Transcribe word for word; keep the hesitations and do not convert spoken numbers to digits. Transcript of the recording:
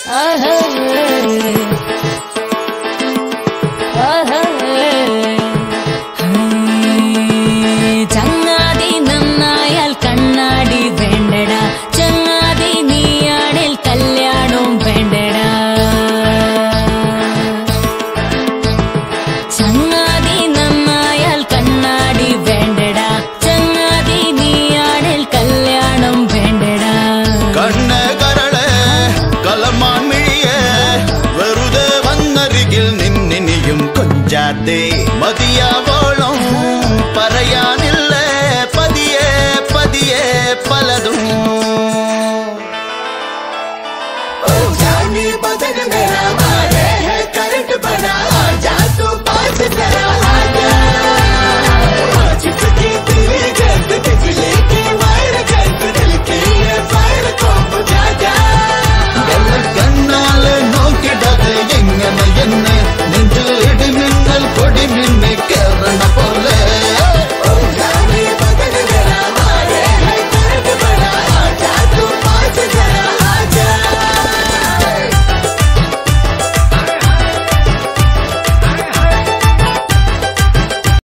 ചങ്ങാതി നന്നായാൽ കണ്ണാടി വേണ്ടടാ, ചങ്ങാതി നീയാണിൽ കല്യാണം വേണ്ടടാ. ചങ്ങാതി നന്നായാൽ കണ്ണാടി വേണ്ടടാ, ചങ്ങാതി നീയാണിൽ കല്യാണം വേണ്ടടാ. കണ്ണ് കരളെ കലമാൻ മിഴിയെ വെറുതെ വന്നരികിൽ നിന്നിനിയും കൊഞ്ചാതെ മതിയാവോളം പറയാനില്ലേ പതിയെ പതിയെ പലതും.